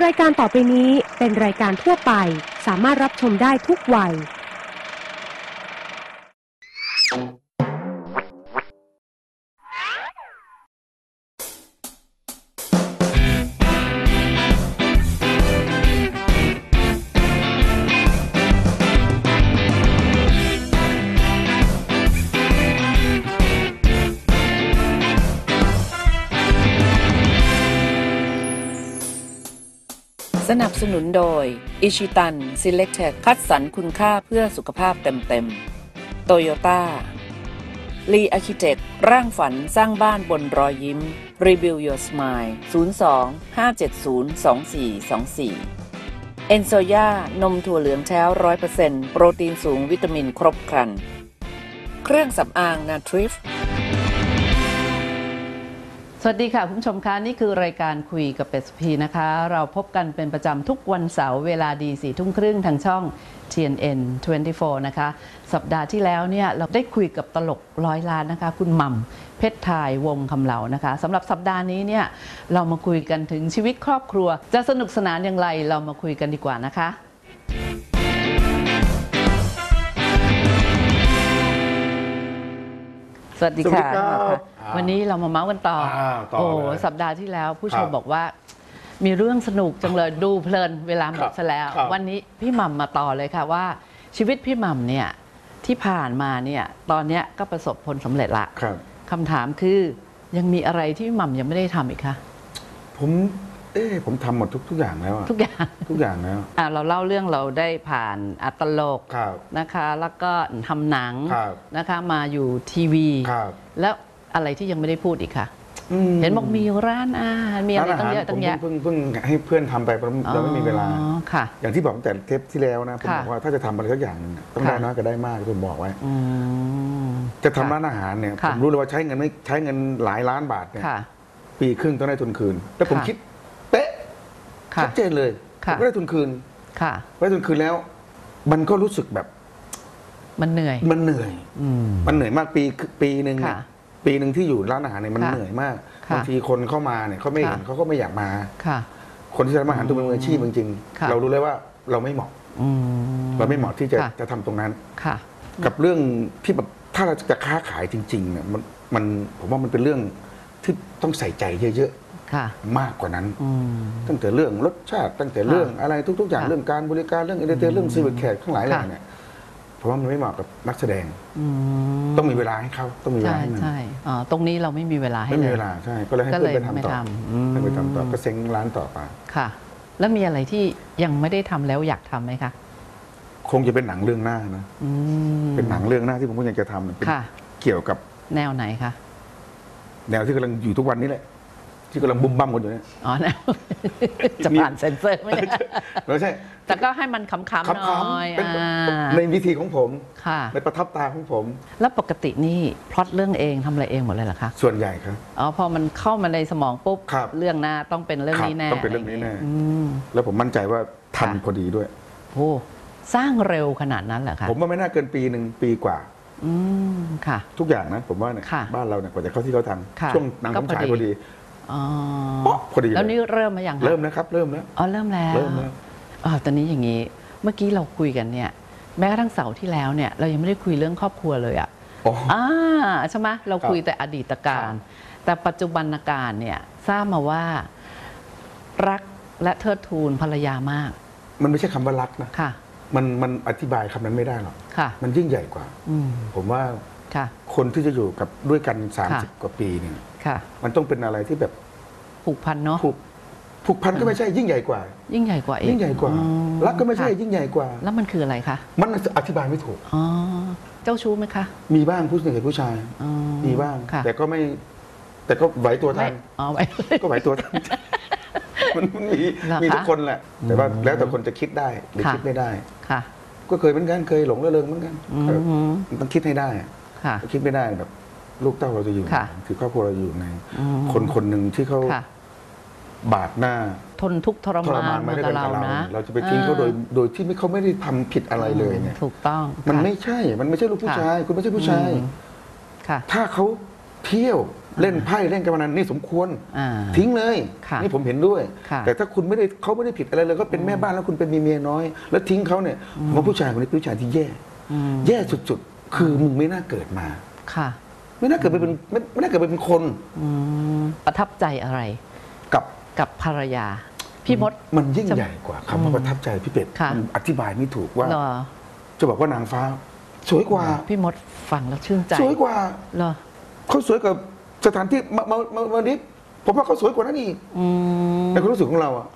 รายการต่อไปนี้เป็นรายการทั่วไปสามารถรับชมได้ทุกวัยสนับสนุนโดยอิชิตัน Selected คัดสรรคุณค่าเพื่อสุขภาพเต็มๆโตโยต้าลีอาร์คิเทคร่างฝันสร้างบ้านบนรอยยิ้ม Rebuild Your Smile 02-570-2424 เอนโซย่านมถั่วเหลืองแท้ 100% โปรตีนสูงวิตามินครบครันเครื่องสำอางนาทริฟสวัสดีค่ะคุณผู้ชมคะนี่คือรายการคุยกับเป็ดสุพีนะคะเราพบกันเป็นประจำทุกวันเสาร์เวลาดี4 ทุ่มครึ่งทางช่อง TNN 24นะคะสัปดาห์ที่แล้วเนี่ยเราได้คุยกับตลก100 ล้านนะคะคุณหม่ำเพชรทายวงคำเหลานะคะสำหรับสัปดาห์นี้เนี่ยเรามาคุยกันถึงชีวิตครอบครัวจะสนุกสนานอย่างไรเรามาคุยกันดีกว่านะคะสวัสดีค่ะวันนี้เรามาเมาส์กันต่อโอ้สัปดาห์ที่แล้วผู้ชมบอกว่ามีเรื่องสนุกจังเลยดูเพลินเวลาหมดซะแล้ววันนี้พี่หม่ำมาต่อเลยค่ะว่าชีวิตพี่หม่ำเนี่ยที่ผ่านมาเนี่ยตอนนี้ก็ประสบผลสำเร็จละคำถามคือยังมีอะไรที่พี่หม่ำยังไม่ได้ทำอีกคะผมทำหมดทุกอย่างแล้วทุกอย่างแล้วเราเล่าเรื่องเราได้ผ่านตลกนะคะแล้วก็ทำหนังนะคะมาอยู่ทีวีแล้วอะไรที่ยังไม่ได้พูดอีกคะเห็นบอกมีร้านอาหารมีอะไรตั้งเยอะตั้งแยะเพิ่งให้เพื่อนทำไปเราไม่มีเวลาอย่างที่บอกแต่เทปที่แล้วนะผมบอกว่าถ้าจะทำอะไรสักอย่างต้องได้น้อยก็ได้มากผมบอกไว้จะทำร้านอาหารเนี่ยผมรู้เลยว่าใช้เงินหลายล้านบาทเนี่ยปีครึ่งต้องได้ทุนคืนแล้วผมคิดเป๊ะชัดเจนเลยก็ได้ทุนคืนได้ทุนคืนแล้วมันก็รู้สึกแบบมันเหนื่อยมากปีหนึ่งที่อยู่ร้านอาหารเนี่ยมันเหนื่อยมากบางทีคนเข้ามาเนี่ยเขาไม่เห็นเขาก็ไม่อยากมาคนที่ทำอาหารตัวเป็นมืออาชีพจริงๆเรารู้เลยว่าเราไม่เหมาะที่จะทำตรงนั้นกับเรื่องที่แบบถ้าเราจะค้าขายจริงๆเนี่ยมันผมว่ามันเป็นเรื่องที่ต้องใส่ใจเยอะๆมากกว่านั้นตั้งแต่เรื่องรสชาติตั้งแต่เรื่องอะไรทุกๆอย่างเรื่องการบริการเรื่องเอนเตอร์เทนเรื่องซีวิคแขกทั้งหลายอย่างเนี่ยเพราะว่ามันไม่เหมาะกับนักแสดงต้องมีเวลาให้เขาต้องมีเวลาให้มันใช่ตรงนี้เราไม่มีเวลาให้ไม่มีเวลาใช่ก็เลยให้เพื่อนไปทำต่อให้ไปทำต่อก็เซ็งร้านต่อไปค่ะแล้วมีอะไรที่ยังไม่ได้ทำแล้วอยากทำไหมคะคงจะเป็นหนังเรื่องหน้านะเป็นหนังเรื่องหน้าที่ผมก็ยังจะทำเป็นเกี่ยวกับแนวไหนคะแนวที่กำลังอยู่ทุกวันนี้แหละที่กำลังบุ้มบั้มกันอยู่เนี่ยแนวจะผ่านเซ็นเซอร์ไหมไม่ใช่แต่ก็ให้มันขำๆหน่อยในวิธีของผมในประทับตาของผมแล้วปกตินี่พล็อตเรื่องเองทำอะไรเองหมดเลยเหรอคะส่วนใหญ่ครับพอมันเข้ามาในสมองปุ๊บเรื่องหน้าต้องเป็นเรื่องนี้แน่ต้องเป็นเรื่องนี้แน่แล้วผมมั่นใจว่าทันพอดีด้วยโอ้สร้างเร็วขนาดนั้นเหรอคะผมว่าไม่น่าเกินปีหนึ่งปีกว่าค่ะทุกอย่างนะผมว่าเนี่ยบ้านเราเนี่ยกว่าจะเข้าที่เขาทำช่วงหนังผมฉายพอดีพอดีแล้วนี่เริ่มมาอย่างเริ่มแล้วครับเริ่มแล้วเริ่มแล้วตอนนี้อย่างนี้เมื่อกี้เราคุยกันเนี่ยแม้กระทั่งเสาร์ที่แล้วเนี่ยเรายังไม่ได้คุยเรื่องครอบครัวเลยใช่ไหมเราคุยแต่อดีตการแต่ปัจจุบันการเนี่ยทราบมาว่ารักและเทิดทูนภรรยามากมันไม่ใช่คำว่ารักนะมันอธิบายคำนั้นไม่ได้หรอกมันยิ่งใหญ่กว่าผมว่าคนที่จะอยู่กับด้วยกัน30 กว่าปีเนี่ยมันต้องเป็นอะไรที่แบบผูกพันเนาะผูกพันก็ไม่ใช่ยิ่งใหญ่กว่ายิ่งใหญ่กว่ายิ่งใหญ่กว่ารักก็ไม่ใช่ยิ่งใหญ่กว่าแล้วมันคืออะไรคะมันอธิบายไม่ถูกเจ้าชู้ไหมคะมีบ้างผู้หญิงกับผู้ชายมีบ้างแต่ก็ไหวตัวทันก็ไหวตัวทันมันมีทุกคนแหละแต่ว่าแล้วแต่คนจะคิดได้หรือคิดไม่ได้ก็เคยเหมือนกันเคยหลงระเริงเหมือนกันต้องคิดให้ได้คิดไม่ได้แบบลูกเต้าเราจะอยู่คือครอบครัวเราอยู่ในคนหนึ่งที่เขาบาดหน้าทนทุกข์ทรมานมากับเรานะเราจะไปทิ้งเขาโดยที่เขาไม่ได้ทำผิดอะไรเลยเนี่ยถูกต้องมันไม่ใช่ลูกผู้ชายคุณไม่ใช่ผู้ชายถ้าเขาเที่ยวเล่นไพ่เล่นการพนันนี่สมควรทิ้งเลยนี่ผมเห็นด้วยแต่ถ้าคุณเขาไม่ได้ผิดอะไรเลยเขาเป็นแม่บ้านแล้วคุณเป็นเมียน้อยแล้วทิ้งเขาเนี่ยผมว่าผู้ชายคนนี้เป็นผู้ชายที่แย่สุดๆคือมึงไม่น่าเกิดมาไม่น่าเกิดเป็นคนประทับใจอะไรกับภรรยาพี่มดมันยิ่งใหญ่กว่าคำว่าประทับใจพี่เป็ดอธิบายไม่ถูกว่าจะบอกว่านางฟ้าสวยกว่าพี่มดฟังแล้วชื่นใจสวยกว่าเขาสวยกับสถานที่มาดิผมว่าเขาสวยกว่านั้นอีกในความรู้สึกของเราอ่ะ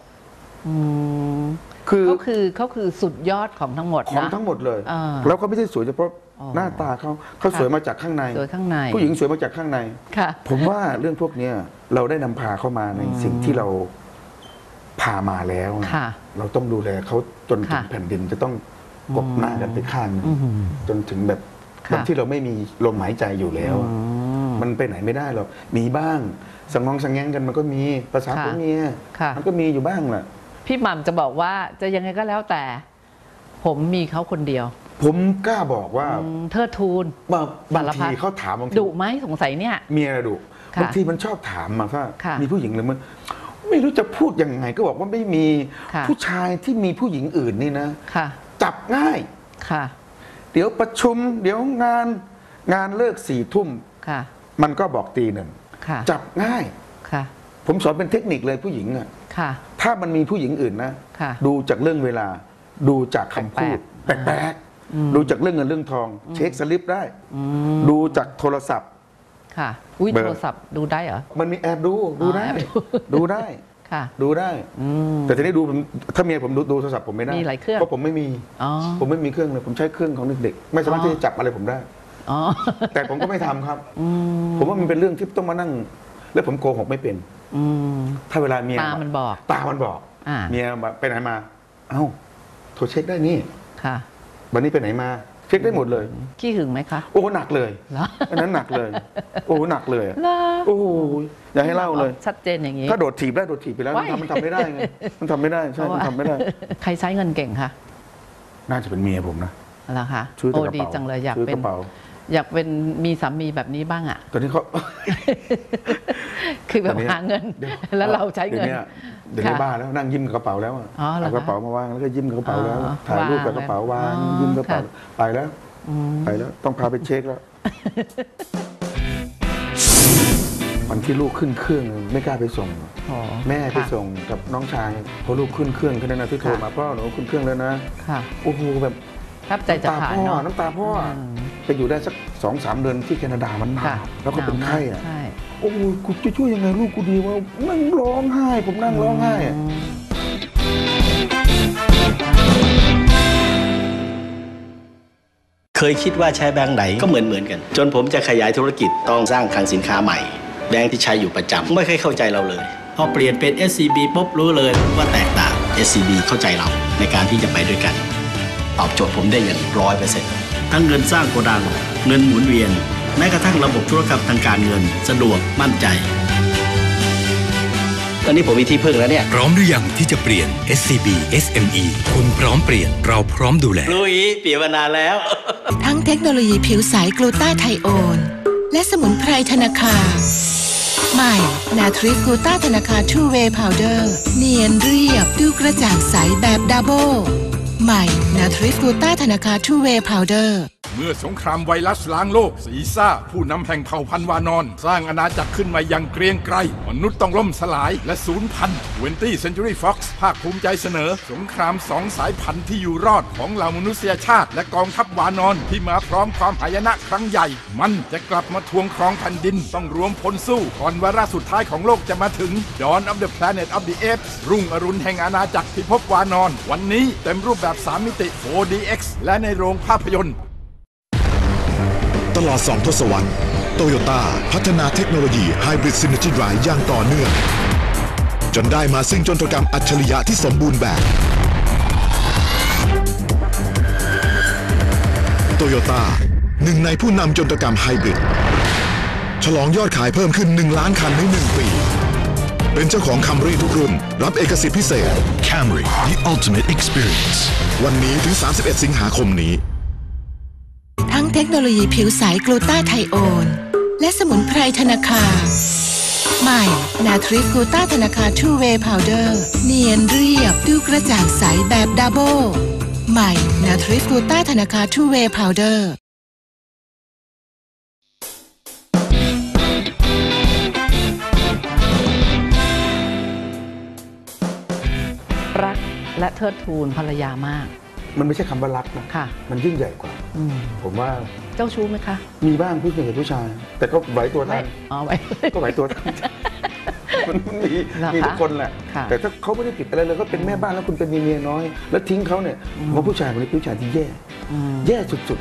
เขาคือสุดยอดของทั้งหมดของทั้งหมดเลยแล้วเขาไม่ใช่สวยเฉพาะหน้าตาเขาสวยมาจากข้างในผู้หญิงสวยมาจากข้างในผมว่าเรื่องพวกนี้เราได้นำพาเข้ามาในสิ่งที่เราพามาแล้วเราต้องดูแลเขาจนถึงแผ่นดินจะต้องกบหน้ากันไปข้างจนถึงแบบที่เราไม่มีลมหายใจอยู่แล้วมันไปไหนไม่ได้หรอกมีบ้างสังงองสังแงงกันมันก็มีภาษาพวกนี้มันก็มีอยู่บ้างแหละพี่หม่ำจะบอกว่าจะยังไงก็แล้วแต่ผมมีเขาคนเดียวผมกล้าบอกว่าเทิดทูนบางทีเขาถามบางทีดุไหมสงสัยเนี่ยเมียดุบางทีมันชอบถามมาว่ามีผู้หญิงหรือมันไม่รู้จะพูดยังไงก็บอกว่าไม่มีผู้ชายที่มีผู้หญิงอื่นนี่นะจับง่ายเดี๋ยวประชุมเดี๋ยวงานเลิก4 ทุ่มมันก็บอกตี 1จับง่ายผมสอนเป็นเทคนิคเลยผู้หญิงอ่ะถ้ามันมีผู้หญิงอื่นนะดูจากเรื่องเวลาดูจากคำพูดแปลกๆดูจากเรื่องเงินเรื่องทองเช็คสลิปได้ดูจากโทรศัพท์โทรศัพท์ดูได้เหรอมันมีแอบดูได้ดูได้แต่ทีนี้ดูถ้าเมียผมดูโทรศัพท์ผมไม่ได้เพราะผมไม่มีเครื่องเลยผมใช้เครื่องของเด็กๆไม่สามารถที่จะจับอะไรผมได้แต่ผมก็ไม่ทำครับผมว่ามันเป็นเรื่องที่ต้องมานั่งแล้วผมโกหกไม่เป็นถ้าเวลาเมียตามันบอกเมียไปไหนมาเอ้าโทรเช็คได้นี่วันนี้ไปไหนมาเช็คได้หมดเลยขี้หึงไหมคะโอ้หนักเลยอันนั้นหนักเลยโอ้หนักเลยโอ้อย่าให้เล่าเลยชัดเจนอย่างนี้ถ้าโดดถีบไปแล้วมันทำไม่ได้ไงมันทำไม่ได้ใช่มันทำไม่ได้ใครใช้เงินเก่งคะน่าจะเป็นเมียผมนะเหรอคะโอ้ดีจังเลยอยากเป็นมีสามีแบบนี้บ้างอ่ะตอนนี้เขาคือแบบหาเงินแล้วเราใช้เงินเดี๋ยวในบ้านแล้วนั่งยิ้มกับกระเป๋าแล้วเอากระเป๋ามาวางแล้วก็ยิ้มกับกระเป๋าแล้วถ่ายรูปกับกระเป๋าวางยิ้มกระเป๋าไปแล้วต้องพาไปเช็คแล้ววันที่ลูกขึ้นเครื่องไม่กล้าไปส่งแม่ไปส่งกับน้องชายพอลูกขึ้นเครื่องแค่นั้นนะที่โทรมาพ่อหนูขึ้นเครื่องแล้วนะโอ้โหแบบแทบใจจะขาดเนาะน้ำตาพ่อไปอยู่ได้สัก 2-3 เดือนที่แคนาดามันหนาวแล้วก็เป็นไข้อ่ะโอ้ยกูจะช่วยยังไงลูกกูดีว่านั่งร้องไห้ผมนั่งร้องไห้เคยคิดว่าใช้แบงค์ไหนก็เหมือนกันจนผมจะขยายธุรกิจต้องสร้างคลังสินค้าใหม่แบงค์ที่ใช้อยู่ประจำไม่เคยเข้าใจเราเลยพอเปลี่ยนเป็น SCB ปุ๊บรู้เลยว่าแตกต่าง SCB เข้าใจเราในการที่จะไปด้วยกันตอบโจทย์ผมได้อย่าง 100% ทั้งเงินสร้างโกดังเงินหมุนเวียนแม้กระทั่งระบบธุรกรรมทางการเงินสะดวกมั่นใจตอนนี้ผมมีที่พึ่งแล้วเนี่ยพร้อมหรือยังที่จะเปลี่ยน SCB SME คุณพร้อมเปลี่ยนเราพร้อมดูแลลุยเปลี่ยนมานานแล้วทั้งเทคโนโลยีผิวใสกลูต้าไทโอนและสมุนไพรธนาคารใหม่นาทริกกลูต้าธนาคารทูเวย์พาวเดอร์เนียนเรียบดูกระจ่างใสแบบดับเบิลใหม่นาทริกกลูต้าธนาคารทูเวย์พาวเดอร์เมื่อสงครามไวรัสล้างโลกซีซ่าผู้นำแห่งเผ่าพันธุ์วานอนสร้างอาณาจักรขึ้นมาอย่างเกรียงไกรมนุษย์ต้องล่มสลายและสูญพันธุ์ 20th Century Fox ภาคภูมิใจเสนอสงคราม2 สายพันธุ์ที่อยู่รอดของเหล่ามนุษยชาติและกองทัพวานอนที่มาพร้อมความหายนะครั้งใหญ่มันจะกลับมาทวงครองแผ่นดินต้องรวมพลสู้ก่อนวาระสุดท้ายของโลกจะมาถึง Dawn of the Planet of the Apes รุ่งอรุณแห่งอาณาจักรพิภพวานอนวันนี้เต็มรูปแบบ3 มิติ 4DX และในโรงภาพยนตร์ตลอด2 ทศวรรษโตโยต้าพัฒนาเทคโนโลยี Hybrid Synergy Drive อย่างต่อเนื่องจนได้มาซึ่งยนตกรรมอัจฉริยะที่สมบูรณ์แบบโตโยต้าหนึ่งในผู้นำยนตกรรมไฮบริดฉลองยอดขายเพิ่มขึ้น1 ล้านคันใน1 ปีเป็นเจ้าของ Camry ทุกรุ่นรับเอกสิทธิพิเศษ Camry the ultimate experience วันนี้ถึง31 สิงหาคมนี้ทั้งเทคโนโลยีผิวใสกลูต้าไทโอนและสมุนไพรธนาคารใหม่นาทริกกลูต้าธนาคารทูเวย์พาวเดอร์เนียนเรียบดูกระจ่างใสแบบดับเบิลใหม่นาทริกกลูต้าธนาคารทูเวย์พาวเดอร์รักและเทิดทูนภรรยามากมันไม่ใช่คำว่ารักนะค่ะมันยิ่งใหญ่กว่าผมว่าเจ้าชู้ไหมคะมีบ้างผู้หญิงกับผู้ชายแต่ก็ไหวตัวทันก็ไหวตัวทันมันมีทุกคนแหละแต่ถ้าเขาไม่ได้ผิดอะไรเลยก็เป็นแม่บ้านแล้วคุณเป็นเมียน้อยแล้วทิ้งเขาเนี่ยว่าผู้ชายคนนี้ผู้ชายที่แย่สุด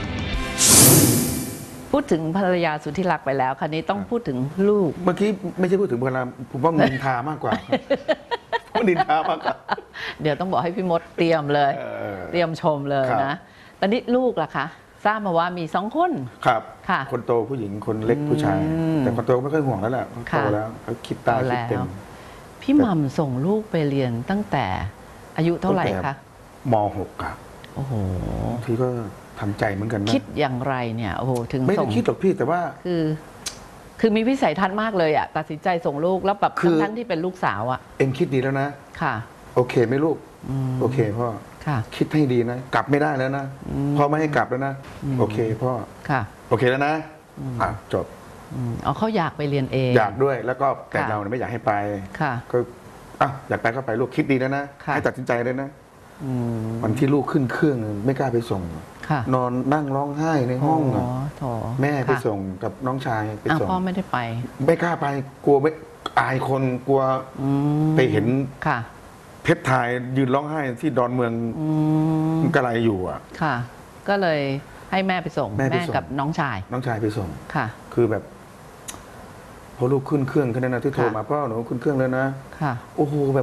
ๆพูดถึงภรรยาสุดที่รักไปแล้วคราวนี้ต้องพูดถึงลูกเมื่อกี้ไม่ใช่พูดถึงภรรยาผมว่านินทามากกว่านินทามากกว่าเดี๋ยวต้องบอกให้พี่มดเตรียมเลยเตรียมชมเลยนะตอนนี้ลูกล่ะคะทราบมาว่ามี2 คนครับค่ะคนโตผู้หญิงคนเล็กผู้ชายแต่คนโตไม่ค่อยห่วงแล้วแหละโตแล้วเขาคิดตาคิดเต็มพี่หม่ำส่งลูกไปเรียนตั้งแต่อายุเท่าไหร่คะม.6 ครับโอ้โหทีก็ทำใจเหมือนกันนะคิดอย่างไรเนี่ยโอ้โหถึงไม่ได้คิดหรอกพี่แต่ว่าคือมีวิสัยทัศน์มากเลยอ่ะตัดสินใจส่งลูกแล้วแบบทั้งที่เป็นลูกสาวอ่ะเอ็งคิดดีแล้วนะค่ะโอเคไหมลูกโอเคพ่อคิดให้ดีนะกลับไม่ได้แล้วนะพ่อไม่ให้กลับแล้วนะโอเคพ่อค่ะโอเคแล้วนะจบเขาอยากไปเรียนเองอยากด้วยแล้วก็แต่เราไม่อยากให้ไปก็อยากไปก็ไปลูกคิดดีแล้วนะให้ตัดสินใจเลยนะวันที่ลูกขึ้นเครื่องไม่กล้าไปส่งนอนนั่งร้องไห้ในห้องแม่ไปส่งกับน้องชายไปส่งพ่อไม่ได้ไปไม่กล้าไปกลัวไม่อายคนกลัวไปเห็นเพชรไทยยืนร้องไห้ที่ดอนเมืองกระไรอยู่อ่ะค่ะก็เลยให้แม่ไปส่งแม่กับน้องชายไปส่งค่ะคือแบบพอลูกขึ้นเครื่องแค่นั้นนะที่โทรมาพ่อหนูขึ้นเครื่องแล้วนะค่ะโอ้โหแบบ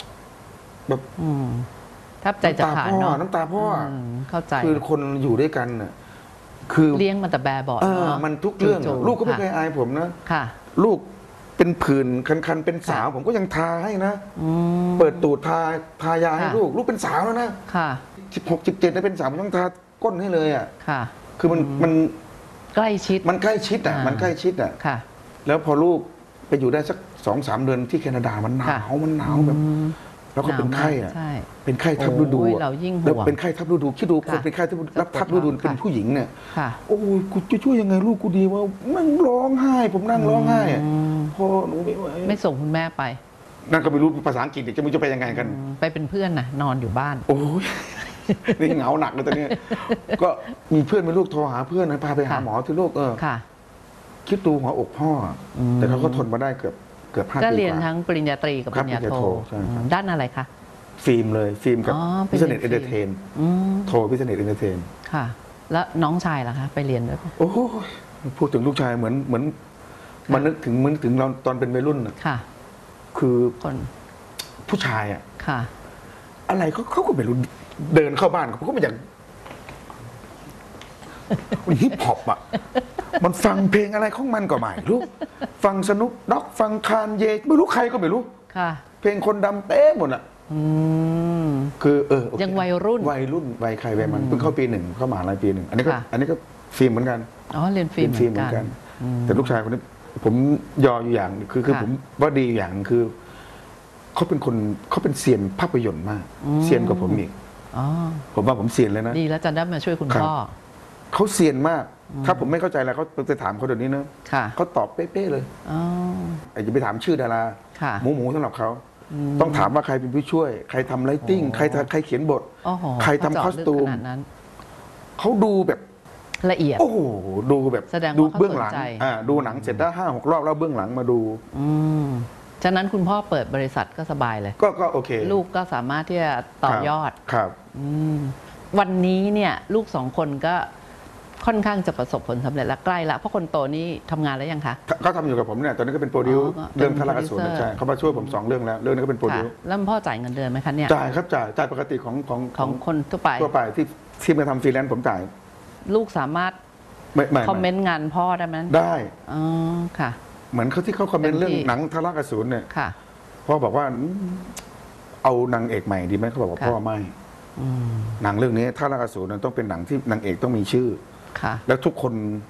ทับใจจะขาดเนาะน้ำตาพ่อเข้าใจคือคนอยู่ด้วยกันน่ะคือเลี้ยงมันแต่แบบบอกมันทุกเรื่องลูกก็ไม่เคยอายผมนะค่ะลูกเป็นผื่นคันๆเป็นสาวผมก็ยังทาให้นะเปิดตูดทายาให้ลูกเป็นสาวแล้วนะค่ะ 16 17ได้เป็นสาวผมต้องทาก้นให้เลยอ่ะค่ะคือมันใกล้ชิดมันใกล้ชิดอ่ะค่ะแล้วพอลูกไปอยู่ได้สัก 2-3 เดือนที่แคนาดามันหนาวแบบแล้วก็เป็นไข้อ่ะเป็นไข้ทับฤดูแล้วเป็นไข้ทับฤดูคิดดูคนเป็นไข้รับทับฤดูเป็นผู้หญิงเนี่ยโอ้ยกูจะช่วยยังไงลูกกูดีว่านั่งร้องไห้ผมนั่งร้องไห้พ่อหนูไม่ไหวไม่ส่งคุณแม่ไปนั่นก็ไม่รู้ภาษาอังกฤษจะมึงจะไปยังไงกันไปเป็นเพื่อนน่ะนอนอยู่บ้านโอ้ยนี่เหงาหนักเลยตอนนี้ก็มีเพื่อนเป็นลูกโทรหาเพื่อนนะพาไปหาหมอที่โรคคิดดูหัวอกพ่อแต่เขาก็ทนมาได้เกือบ5 ปีก็เรียนทั้งปริญญาตรีกับปริญญาโทด้านอะไรคะฟิล์มเลยฟิล์มกับพิเศษเอนเตอร์เทนโทพิเศษเอนเตอร์เทนค่ะแล้วน้องชายล่ะคะไปเรียนด้วยโอ้พูดถึงลูกชายเหมือนมันนึกถึงเราตอนเป็นวัยรุ่นค่ะคือคนผู้ชายอ่ะค่ะอะไรเขาก็ไม่รู้เดินเข้าบ้านเขาก็ไม่อยากฮิปฮอปอ่ะมันฟังเพลงอะไรของมันก็ไม่รู้ฟังสนุกด็อกฟังคานเยไม่รู้ใครก็ไม่รู้ค่ะเพลงคนดำเต้หมดอ่ะคือยังวัยรุ่นวัยใครวัยมันเพิ่งเข้าปี 1เข้ามหาลัยปี 1อันนี้ก็ฟิล์มเหมือนกันเรียนฟิล์มเหมือนกันแต่ลูกชายคนนี้ผมยออยู่อย่างคือผมว่าดีอย่างคือเขาเป็นเซียนภาพยนตร์มากเซียนกว่าผมอีกผมว่าผมเซียนเลยนะดีแล้วจะได้มาช่วยคุณพ่อเขาเซียนมากถ้าผมไม่เข้าใจอะไรเขาไปถามเขาเดี๋ยวนี้นะเขาตอบเป๊ะๆเลยอย่าไปถามชื่อดาราหมูสำหรับเขาต้องถามว่าใครเป็นผู้ช่วยใครทำไลติ้งใครเขียนบทใครทำคอสตูมเขาดูแบบละเอียดโอ้โหดูแบบดูเบื้องหลังดูหนังเสร็จได้5-6 รอบแล้วเบื้องหลังมาดูฉะนั้นคุณพ่อเปิดบริษัทก็สบายเลยก็โอเคลูกก็สามารถที่จะต่อยอดครับวันนี้เนี่ยลูก2 คนก็ค่อนข้างจะประสบผลสำเร็จและใกล้ละเพราะคนโตนี่ทำงานแล้วยังคะเขาทำอยู่กับผมเนี่ยตอนนี้ก็เป็นโปรดิวเรื่องทาราอสูรใช่เขามาช่วยผม2 เรื่องแล้วเรื่องนี้ก็เป็นโปรดิวแล้วพ่อจ่ายเงินเดือนไหมคะเนี่ยจ่ายครับจ่ายปกติของคนทั่วไปที่มาทำฟรีแลนซ์ผมจ่ายลูกสามารถคอมเมนต์งานพ่อได้ไหมได้ค่ะเหมือนเขาที่เขาคอมเมนต์เรื่องหนังทาราอสูรเนี่ยพ่อบอกว่าเอานางเอกใหม่ดีไหมเขาบอกว่าพ่อไม่หนังเรื่องนี้ทาราอสูรต้องเป็นหนังที่นางเอกต้องมีชื่อแล้วทุกคน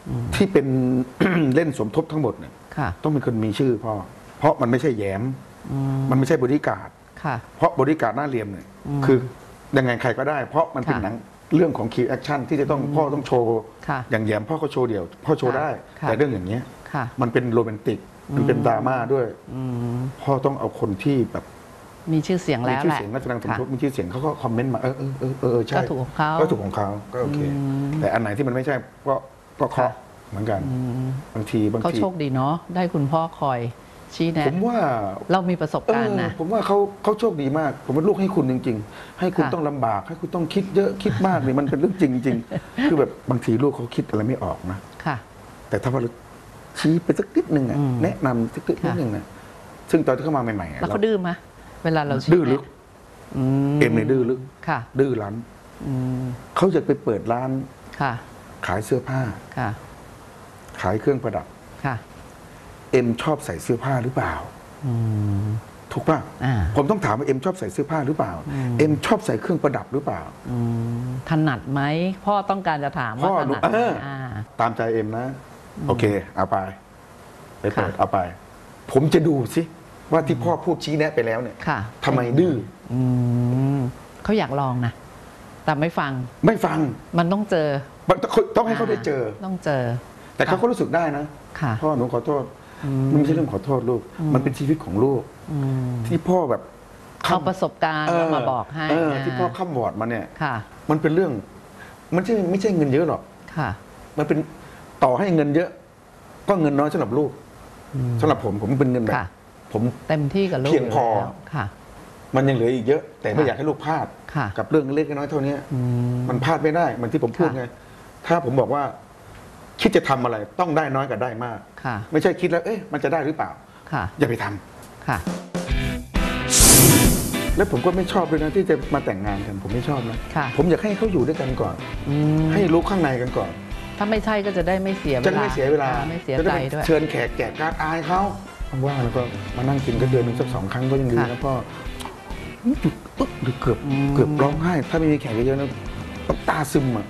ที่เป็น เล่นสมทบทั้งหมดเนี่ยต้องเป็นคนมีชื่อพ่อเพราะมันไม่ใช่แย้มมันไม่ใช่บริการ์ดเพราะบริการ์ดหน้าเหลี่ยมเนี่ยคือยังไงใครก็ได้เพราะมันเป็นหนังเรื่องของคีย์แอคชั่นที่จะต้องพ่อต้องโชว์อย่างแย้มพ่อก็โชว์เดี่ยวพ่อโชว์ได้แต่เรื่องอย่างเงี้ยมันเป็นโรแมนติกมันเป็นดราม่าด้วยพ่อต้องเอาคนที่แบบมีชื่อเสียงแล้วแหละมีชื่อเสียงนักแสดงสมทบมีชื่อเสียงเขาก็คอมเมนต์มาใช่ก็ถูกของเขาก็โอเคแต่อันไหนที่มันไม่ใช่ก็เคาะเหมือนกันบางทีเขาโชคดีเนาะได้คุณพ่อคอยชี้แนะผมว่าเรามีประสบการณ์นะผมว่าเขาโชคดีมากผมว่าลูกให้คุณจริงๆให้คุณต้องลำบากให้คุณต้องคิดเยอะคิดมากนี่มันเป็นเรื่องจริงๆคือแบบบางทีลูกเขาคิดอะไรไม่ออกนะแต่ถ้าว่าชี้ไปสักนิดนึงแนะนำสักนิดนึงนะซึ่งตอนที่เข้ามาใหม่ๆแล้วเขาดื้อไหมเวลาเราดื้อลึกเอ็มเนี่ยดื้อลึกดื้อรั้นเขาจะไปเปิดร้านขายเสื้อผ้าขายเครื่องประดับเอ็มชอบใส่เสื้อผ้าหรือเปล่าถูกป่ะผมต้องถามว่าเอ็มชอบใส่เสื้อผ้าหรือเปล่าเอ็มชอบใส่เครื่องประดับหรือเปล่าถนัดไหมพ่อต้องการจะถามว่าถนัดตามใจเอ็มนะโอเคเอาไปเปิดเอาไปผมจะดูสิว่าที่พ่อพูดชี้แนะไปแล้วเนี่ยทำไมดื้อเขาอยากลองนะแต่ไม่ฟังมันต้องเจอต้องให้เขาได้เจอต้องเจอแต่เขาก็รู้สึกได้นะพ่อหนูขอโทษมันไม่ใช่เรื่องขอโทษลูกมันเป็นชีวิตของลูกที่พ่อแบบเอาประสบการณ์มาบอกให้ที่พ่อข้ามวอร์ดมาเนี่ยมันเป็นเรื่องมันไม่ใช่เงินเยอะหรอกมันเป็นต่อให้เงินเยอะก็เงินน้อยสำหรับลูกสำหรับผมเป็นเงินแบบผมเต็มที่กับลูกเพียงพอมันยังเหลืออีกเยอะแต่ไม่อยากให้ลูกพลาดกับเรื่องเล็กน้อยเท่านี้มันพลาดไม่ได้มันที่ผมพูดไงถ้าผมบอกว่าคิดจะทำอะไรต้องได้น้อยกับได้มากไม่ใช่คิดแล้วมันจะได้หรือเปล่าอย่าไปทำแล้วผมก็ไม่ชอบเลยนะที่จะมาแต่งงานกันผมไม่ชอบนะผมอยากให้เขาอยู่ด้วยกันก่อนให้รู้ข้างในกันก่อนถ้าไม่ใช่ก็จะได้ไม่เสียเวลาจะไม่เสียเวลาไม่เสียใจด้วยเชิญแขกแจกการ์ดอายเขาว่าแล้วก็มานั่งกินก็เดือนนึงสัก2 ครั้งก็ยังดีนะพ่อจุดหรือเกือบร้องไห้ถ้าไม่มีแขกเยอะๆนะต้องตาซึมอ่ะ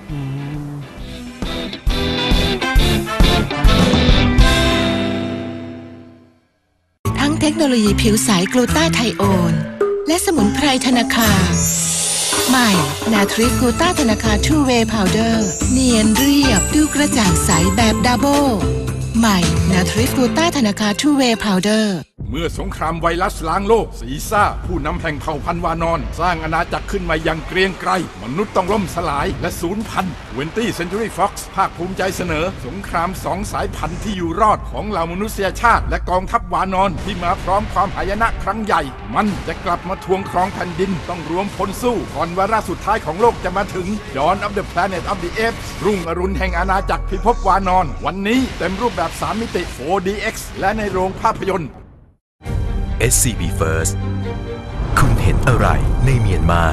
ทั้งเทคโนโลยีผิวใสกลูต้าไทโอนและสมุนไพรธนาคาใหม่นาทริกลูต้าธนาคาทูเวย์พาวเดอร์เนียนเรียบดูกระจ่างใสแบบดับเบิลใหม่นาทริกลูต้าธนาคาทูเวย์พาวเดอร์เมื่อสงครามไวรัสล้างโลกซีซ่าผู้นำแห่งเผ่าพันธุ์วานอนสร้างอาณาจักรขึ้นมาอย่างเกรียงไกรมนุษย์ต้องล่มสลายและสูญพันธุ์20th Century Fox ภาคภูมิใจเสนอสงคราม2 สายพันธุ์ที่อยู่รอดของเหล่ามนุษยชาติและกองทัพวานอนที่มาพร้อมความหายนะครั้งใหญ่มันจะกลับมาทวงครองแผ่นดินต้องรวมพลสู้ก่อนวาระสุดท้ายของโลกจะมาถึง Dawn of the Planet of the Apes รุ่งอรุณแห่งอาณาจักรพิภพวานอนวันนี้เต็มรูปแบบ3 มิติ 4DX และในโรงภาพยนตร์ SCB First คุณเห็นอะไรในเมียนมา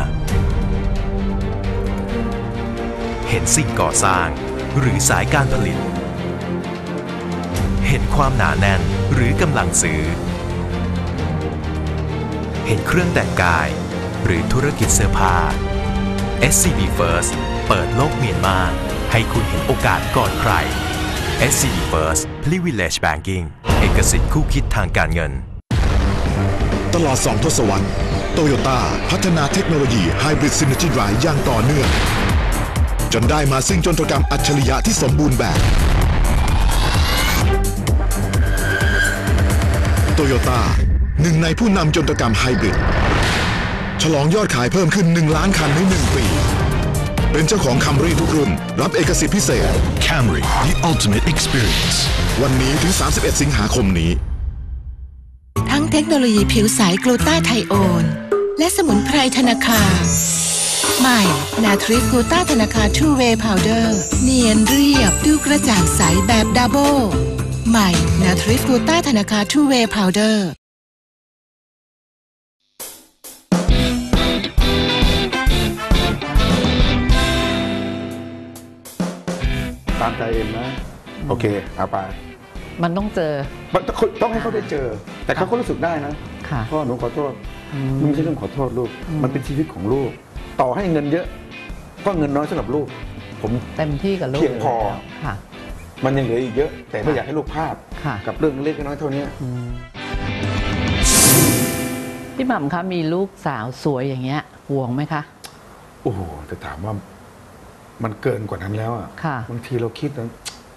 เห็นสิ่งก่อสร้างหรือสายการผลิตเห็นความหนาแน่นหรือกำลังซื้อเห็นเครื่องแต่งกายหรือธุรกิจเสื้อผ้า SCB First เปิดโลกเมียนมาให้คุณเห็นโอกาสก่อนใคร SCB First Privilege Banking เอกสิทธิ์คู่คิดทางการเงินตลอด2 ทศวรรษโตโยต้าพัฒนาเทคโนโลยี Hybrid Synergy Drive อย่างต่อเนื่องจนได้มาซึ่งยนตกรรมอัจฉริยะที่สมบูรณ์แบบโตโยต้าหนึ่งในผู้นำยนตกรรมไฮบริดฉลองยอดขายเพิ่มขึ้น1 ล้านคันใน1 ปีเป็นเจ้าของ Camry ทุกรุ่นรับเอกสิทธิพิเศษ Camry the ultimate experience วันนี้ถึง31 สิงหาคมนี้ทั้งเทคโนโลยีผิวใสกลูต้าไทโอนและสมุนไพรธนาคาใหม่นาทริกลูต้าธนาคาทูเวย์พาวเดอร์เนียนเรียบดูกระจ่างใสแบบดับเบิลใหม่นาทริกลูต้าธนาคาทูเวย์พาวเดอร์ตามใจเอ็มนะโอเคเอาไปมันต้องเจอต้องให้เขาได้เจอแต่เขาก็รู้สึกได้นะพ่อหนูขอโทษมันไม่ใช่เรื่องขอโทษลูกมันเป็นชีวิตของลูกต่อให้เงินเยอะก็เงินน้อยสำหรับลูกผมเต็มที่กับลูกเพียงพอมันยังเหลืออีกเยอะ แต่ไม่อยากให้ลูกพลาดค่ะกับเรื่องเล็กน้อยเท่านี้พี่หม่ำคะมีลูกสาวสวยอย่างเงี้ยห่วงไหมคะโอ้โหจะถามว่ามันเกินกว่านั้นแล้วอ่ะค่ะบางทีเราคิดนะ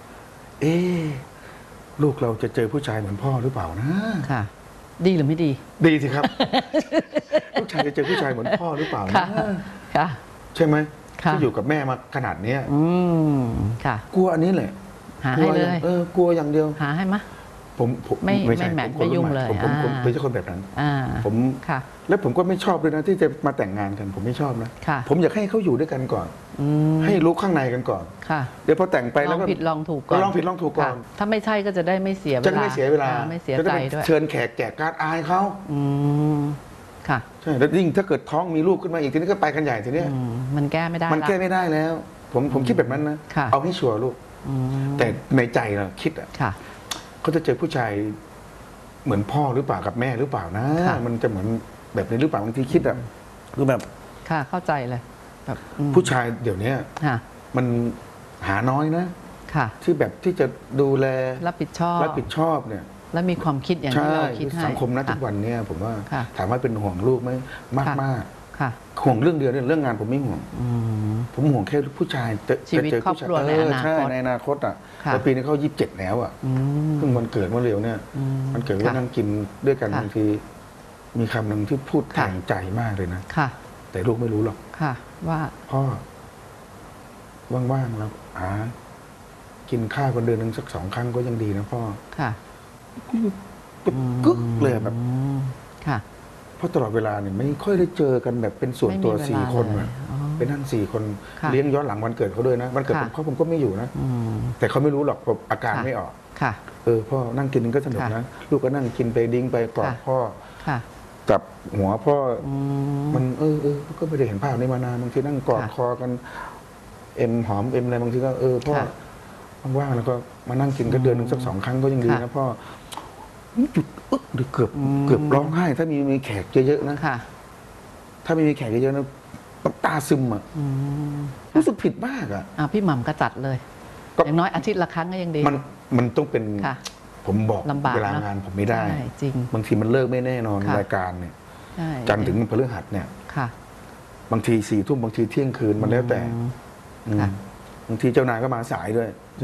ลูกเราจะเจอผู้ชายเหมือนพ่อหรือเปล่านะค่ะ ดีหรือไม่ดีดีสิครับ ลูกชายจะเจอผู้ชายเหมือนพ่อหรือเปล่านะค่ะใช่ไหมค่ะที่อยู่กับแม่มาขนาดเนี้ยค่ะกลัวอันนี้แหละหาให้เลยกลัวอย่างเดียวหาให้มะผมไม่ใช่แมทผมไม่ยุ่งเลยผมไม่ใช่คนแบบนั้น ผมค่ะแล้วผมก็ไม่ชอบด้วยนะที่จะมาแต่งงานกัน ผมไม่ชอบนะค่ะผมอยากให้เขาอยู่ด้วยกันก่อน ให้รู้ข้างในกันก่อนค่ะเดี๋ยวพอแต่งไปลแล้อวงก็ผิดลองถูกก่อนลองผิดลองถูกก่อนถ้าไม่ใช่ก็จะได้ไม่เสียเวลาจะไม่เสียเวลาไม่เสียจะใจได้ด้วยเชิญแขกแจกการ์ดอายเขาค่ะใช่แล้วยิ่งถ้าเกิดท้องมีลูกขึ้นมาอีกทีนี้ก็ไปกันใหญ่ทีเนี้ยมันแก้ไม่ได้มันแก้ไม่ได้แล้ว ผมคิดแบบนั้นนะค่ะเอาให้ชัวร์ลูก แต่ในใจเราคิดอ่ะค่ะเขาจะเจอผู้ชายเหมือนพ่อหรือเปล่ากับแม่หรือเปล่านะค่ะมันจะเหมือนแบบนี้หรือเปล่าบางทีคิดอ่ะคือแบบค่ะเข้าใจเลยแบบผู้ชายเดี๋ยวนี้ค่ะมันหาน้อยนะค่ะที่แบบที่จะดูแลรับผิดชอบรับผิดชอบเนี่ยและมีความคิดอย่างที่ใช่เราคิดให้สังคมนะทุกวันเนี่ยผมว่าค่ะถามว่าเป็นห่วงลูกไหมมากค่ะมากค่ะห่วงเรื่องเดียวเนี่ยเรื่องงานผมไม่ห่วงผมห่วงแค่ผู้ชายจะชีวิตเจอครอบผู้ชายครัวในอนาคตใช่ในอนาคตอ่ะค่ะแต่ปีนี้เขา27แล้วอ่ะเพิ่งวันเกิดเมื่อเร็วเนี่ยมันเกิดว่านั่งกินด้วยกันค่ะบางทีมีคำหนึ่งที่พูดแทค่ะงใจมากเลยนะค่ะแต่ลูกไม่รู้หรอกค่ะ ว่าพ่อว่างๆแล้วกินข้าวกันเดือนหนึ่งสัก2 ครั้งก็ยังดีนะพ่อค่ะกึ๊กเลยแบบค่ะเพราะตลอดเวลาเนี่ยไม่ค่อยได้เจอกันแบบเป็นส่วนตัวไม่มีเวลา 4 คนเลอะยอ๋อไปนั่ง4 คนค่ะเลี้ยงย้อนหลังวันเกิดเขาด้วยนะวันเกิดค่ะผมก็ไม่อยู่นะ แต่เขาไม่รู้หรอกผมอาการค่ะไม่ออกค่ะพ่อนั่งกินก็สนุกนะลูกก็นั่งกินไปดิ้งไปกอดค่ะพ่อค่ะจับหัวพ่อมันก็ไม่ได้เห็นภาพนี้มานานบางทีนั่งกอดค่ะคอกันหอมอะไรบางทีก็พ่อค่ะว่างๆแล้วก็มานั่งกินก็เดือนหนึ่งสัก2 ครั้งก็ยังดีค่ะนะพ่อหยุดหรือเกือบร้องไห้ ถ้ามีแขกเยอะๆนะค่ะถ้าไม่มีแขกเยอะๆนะน้ำตาซึมอ่ะรู้สึกผิดมากอ่ะพี่หม่ำก็จัดเลยก็อย่างน้อยอาทิตย์ละครั้งก็ยังดีมันต้องเป็นค่ะผมบอกลำบากเวลาเนอะงานผมไม่ได้ใช่จริงบางทีมันเลิกไม่แน่นอนค่ะรายการเนี่ยใช่จันทร์ถึงพฤหัสเนี่ยค่ะบางที4 ทุ่มบางทีเที่ยงคืนมันแล้วแต่ค่ะบางทีเจ้านายก็มาสายด้วยใช่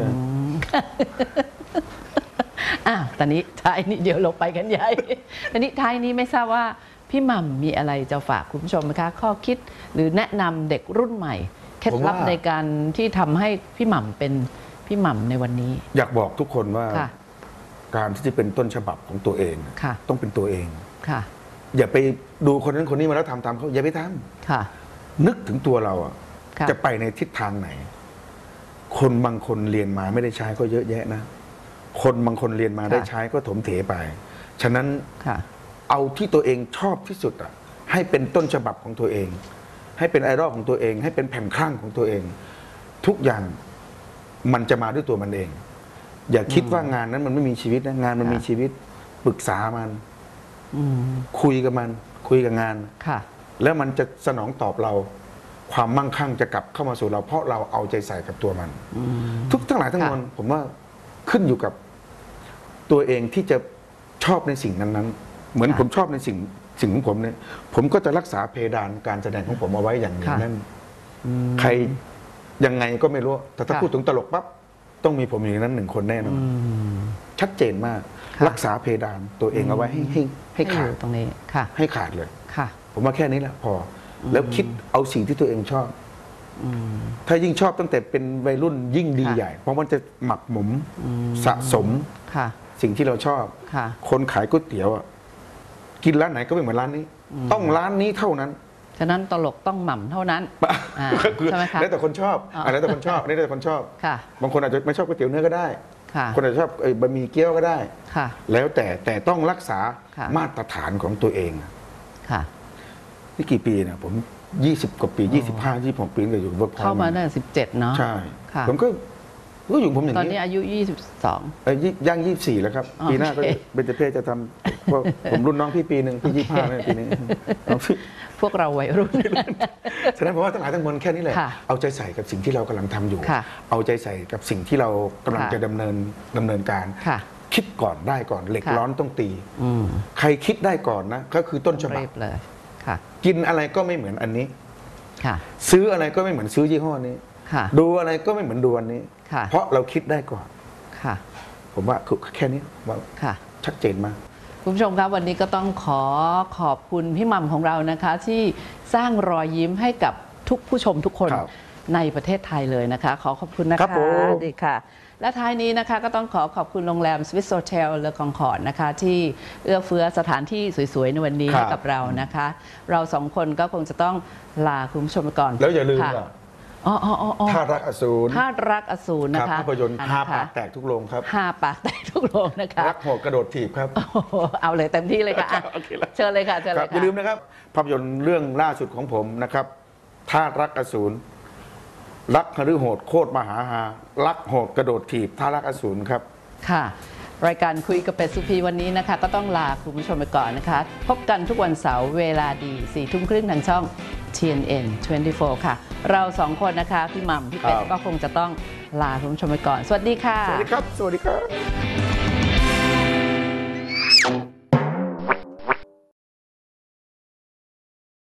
ตอนนี้ท้ายนี้เดี๋ยวเราไปกันใหญ่ ตอนนี้ท้ายนี้ไม่ทราบว่าพี่หม่ำมีอะไรจะฝากคุณผู้ชมไหมคะข้อคิดหรือแนะนำเด็กรุ่นใหม่เคล็ดลับในการที่ทำให้พี่หม่ำเป็นพี่หม่ำในวันนี้อยากบอกทุกคนว่าค่ะการที่จะเป็นต้นฉบับของตัวเองค่ะต้องเป็นตัวเองค่ะอย่าไปดูคนนั้นคนนี้มาแล้วทำตามเขาอย่าไปทำค่ะนึกถึงตัวเราอ่ะค่ะจะไปในทิศทางไหน คนบางคนเรียนมาไม่ได้ใช้ก็เยอะแยะนะ คนบางคนเรียนมาได้ใช้ก็ถมเถไป ฉะนั้นค่ะเอาที่ตัวเองชอบที่สุดอ่ะ ให้เป็นต้นฉบับของตัวเอง ให้เป็นไอดอลของตัวเอง ให้เป็นแผ่นคลั่งของตัวเอง ทุกอย่างมันจะมาด้วยตัวมันเอง อย่าคิดว่างานนั้นมันไม่มีชีวิตนะงานมันมีชีวิตปรึกษามันคุยกับมัน คุยกับงานค่ะแล้วมันจะสนองตอบเรา ความมั่งคั่งจะกลับเข้ามาสู่เรา เพราะเราเอาใจใส่กับตัวมัน ทุกทั้งหลายทั้งมวลผมว่าขึ้นอยู่กับตัวเองที่จะชอบในสิ่งนั้นๆ เหมือนผมชอบในสิ่งของผมเนี่ย ผมก็จะรักษาเพดานการแสดงของผมเอาไว้อย่างนี้นั่นใครยังไงก็ไม่รู้ แต่ถ้าพูดถึงตลกปั๊บต้องมีผมอยู่ในนั้น1 คนแน่นอนชัดเจนมาก รักษาเพดานตัวเองเอาไว้ให้ขาดตรงนี้ค่ะให้ขาดเลยค่ะผมว่าแค่นี้แหละพอแล้วคิดเอาสิ่งที่ตัวเองชอบถ้ายิ่งชอบตั้งแต่เป็นวัยรุ่นยิ่งดีค่ะใหญ่ เพราะมันจะหมักหมมสะสมค่ะสิ่งที่เราชอบค่ะคนขายก๋วยเตี๋ยวอ่ะกินร้านไหนก็ไม่เหมือนร้านนี้ ต้องร้านนี้เท่านั้นฉะนั้นตลกต้องหม่ำเท่านั้นคือใช่ไหมคะแล้วแต่คนชอบอ๋อแล้วแต่คนชอบแล้วแต่คนชอบค่ะบางคนอาจจะไม่ชอบก๋วยเตี๋ยวเนื้อก็ได้ค่ะคนอาจจะชอบบะหมี่เกี๊ยวก็ได้ค่ะแล้วแต่ต้องรักษาค่ะมาตรฐานของตัวเองค่ะนี่กี่ปีเนี่ยผม20 กว่าปี 25 26 ปีก็อยู่กับเวิร์กพอยต์เข้ามาได้17 เนาะใช่ค่ะผมก็ก็อยู่ผมอย่างตอนนี้นี้อายุ 22 ย่าง24แล้วครับปีหน้าก็เบญจเพศจะทำเพราะผมรุ่นน้องพี่ปีหนึ่งพี่25เนี่ยปีนี้น้องพี่พวกเราวัยรุ่นฉะนั้นผมว่าทั้งหลายทั้งมวลแค่นี้แหละค่ะเอาใจใส่กับสิ่งที่เรากำลังทำอยู่ค่ะเอาใจใส่กับสิ่งที่เรากำลังค่ะจะดำเนินการค่ะคิดก่อนได้ก่อนเหล็กค่ะร้อนต้องตีอืมใครคิดได้ก่อนนะก็คือต้นฉบัรีบบเลยค่ะกินอะไรก็ไม่เหมือนอันนี้ค่ะซื้ออะไรก็ไม่เหมือนซื้อยี่ห้อนี้ค่ะดูอะไรก็ไม่เหมือนดูอันนี้ค่ะเพราะเราคิดได้ก่อนค่ะผมว่าแค่นี้ว่าค่ะชัดเจนมากคุณผู้ชมครับวันนี้ก็ต้องขอบคุณพี่หม่ำของเรานะคะ ที่สร้างรอยยิ้มให้กับทุกผู้ชมทุกคนครับในประเทศไทยเลยนะคะ ขอขอบคุณนะครัคะบผมดีค่ะ และท้ายนี้นะคะก็ต้องขอบคุณโรงแรม Swiss Hotel เลอคองคอร์ดนะคะ ที่เอื้อเฟื้อสถานที่สวยๆในวันนี้ครับให้กับเรานะคะ เราสองคนก็คงจะต้องลาคุณผู้ชมไปก่อนแล้วอย่าลืมค่ะว่าอ๋อธาตุรักอสูรธาตุรักอสูรคนะรับคะภาพยนตร์ห้าปากแตกทุกโรงครับ 5 ปากแตกทุกโรงนะคะรักโหดกระโดดถีบครับโอ้โหเอาเลยเต็มที่เลยค่ะอ่ะโอเคแล้วเชิญเลยค่ะเชิญคเลรับยอย่าค่ะลืมนะครับภาพยนตร์เรื่องล่าสุดของผมนะครับธาตุรักอสูรรักหรือโหดโคตรมหาหารักโหดกระโดดถีบธาตุรักอสูรครับค่ะ รายการคุยกับเป็ดสุพีวันนี้นะคะ ก็ต้องลาคุณผู้ชมไปก่อนนะคะ พบกันทุกวันเสาร์เวลาดี4 ทุ่มครึ่งทางช่อง TNN 24 ค่ะ เราสองคนนะคะ พี่หม่ำพี่เป็ดครับก็คงจะต้องลาคุณผู้ชมไปก่อน สวัสดีค่ะสวัสดีครับ สวัสดีครับ